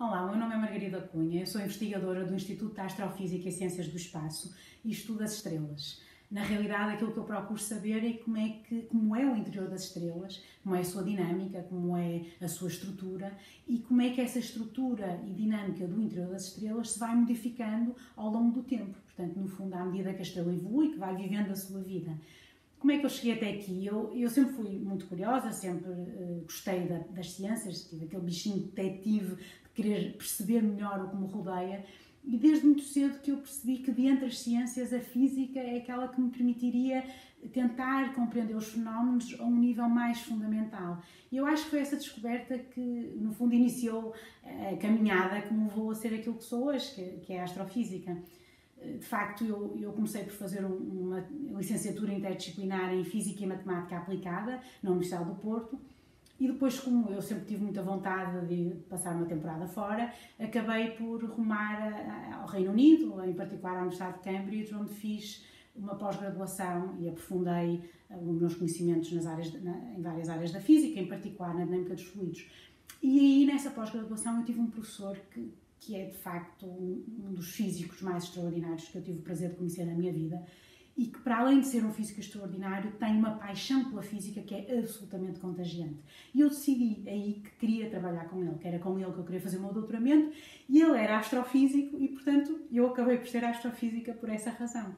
Olá, o meu nome é Margarida Cunha, eu sou investigadora do Instituto de Astrofísica e Ciências do Espaço e estudo as estrelas. Na realidade, aquilo que eu procuro saber é como é o interior das estrelas, como é a sua dinâmica, como é a sua estrutura e como é que essa estrutura e dinâmica do interior das estrelas se vai modificando ao longo do tempo. Portanto, no fundo, à medida que a estrela evolui, que vai vivendo a sua vida. Como é que eu cheguei até aqui? Eu sempre fui muito curiosa, sempre gostei das ciências, tive aquele bichinho detetive de querer perceber melhor o que me rodeia e desde muito cedo que eu percebi que de entre as ciências a física é aquela que me permitiria tentar compreender os fenómenos a um nível mais fundamental. E eu acho que foi essa descoberta que, no fundo, iniciou a caminhada que me levou a ser aquilo que sou hoje, que é a astrofísica. De facto, eu comecei por fazer uma licenciatura interdisciplinar em Física e Matemática Aplicada na Universidade do Porto e depois, como eu sempre tive muita vontade de passar uma temporada fora, acabei por rumar ao Reino Unido, em particular à Universidade de Cambridge, onde fiz uma pós-graduação e aprofundei os meus conhecimentos em várias áreas da física, em particular na dinâmica dos fluidos. E aí, nessa pós-graduação, eu tive um professor que é de facto um dos físicos mais extraordinários que eu tive o prazer de conhecer na minha vida e que, para além de ser um físico extraordinário, tem uma paixão pela física que é absolutamente contagiante. E eu decidi aí que queria trabalhar com ele, que era com ele que eu queria fazer o meu doutoramento, e ele era astrofísico e, portanto, eu acabei por ser astrofísica por essa razão.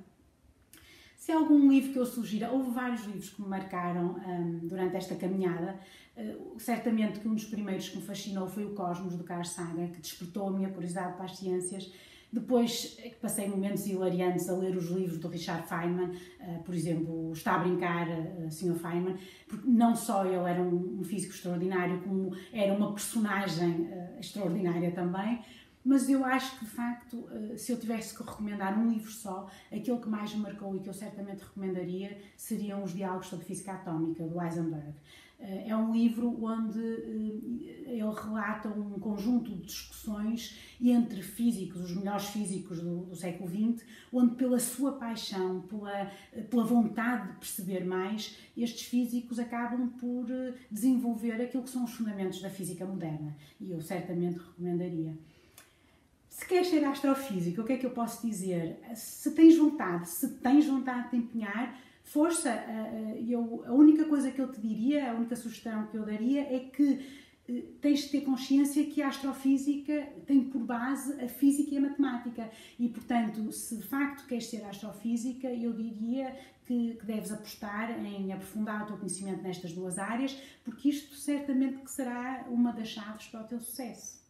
Se há algum livro que eu sugira, houve vários livros que me marcaram durante esta caminhada. Certamente que um dos primeiros que me fascinou foi o Cosmos, do Carl Sagan, que despertou a minha curiosidade para as ciências. Depois passei momentos hilariantes a ler os livros do Richard Feynman, por exemplo, Está a Brincar, Sr. Feynman, porque não só ele era um físico extraordinário, como era uma personagem extraordinária também. Mas eu acho que, de facto, se eu tivesse que recomendar um livro só, aquele que mais me marcou e que eu certamente recomendaria seriam Os Diálogos sobre Física Atómica, do Heisenberg. É um livro onde ele relata um conjunto de discussões entre físicos, os melhores físicos do século XX, onde pela sua paixão, pela vontade de perceber mais, estes físicos acabam por desenvolver aquilo que são os fundamentos da física moderna. E eu certamente recomendaria. Se queres ser astrofísico, o que é que eu posso dizer? Se tens vontade de te empenhar, força. A única coisa que eu te diria, a única sugestão que eu daria é que tens de ter consciência que a astrofísica tem por base a física e a matemática e, portanto, se de facto queres ser astrofísica, eu diria que deves apostar em aprofundar o teu conhecimento nestas duas áreas, porque isto certamente que será uma das chaves para o teu sucesso.